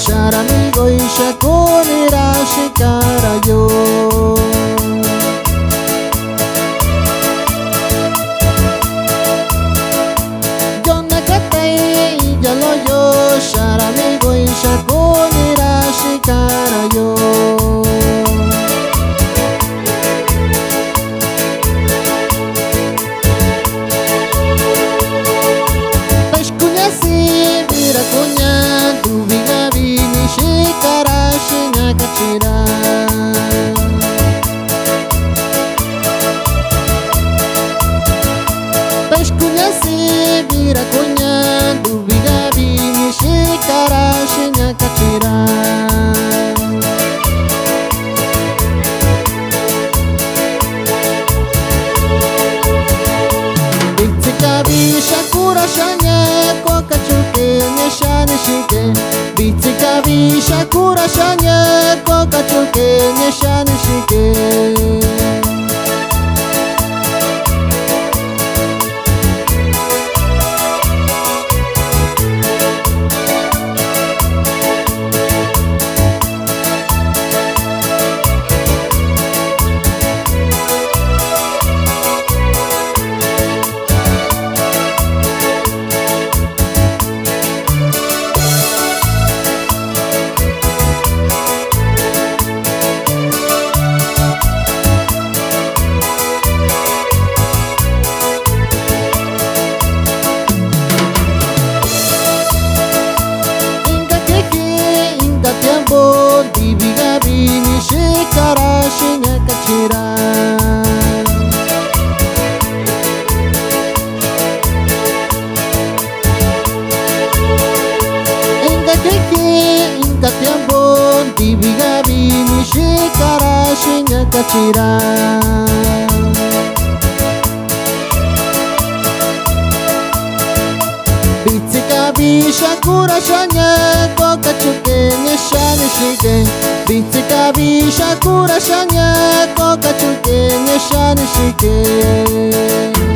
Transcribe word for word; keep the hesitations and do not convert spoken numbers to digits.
Sharamigo y shakunira shikarayo. Yaloyo, Sharamigo y shakunira shikarayo. Peshkunyasi virakunya, dubiga vini shikara shinyakachira. Peshkunyasi virakunya, dubiga vini shikara shinyakachira. Bitsikabi shakura shanya kokachuke nyeshani shike. Bitsikabi shakura shanya kokachuke nyeshani shike. Dibiga bini shikara shinyakachira. Inga keke, inga tiempo, dibiga bini shikara shinyakachira. Bitsikabi shakura shanya kokachuke nyeshani shike. Bitsikabi shakura shanya kokachuke nyeshani shike.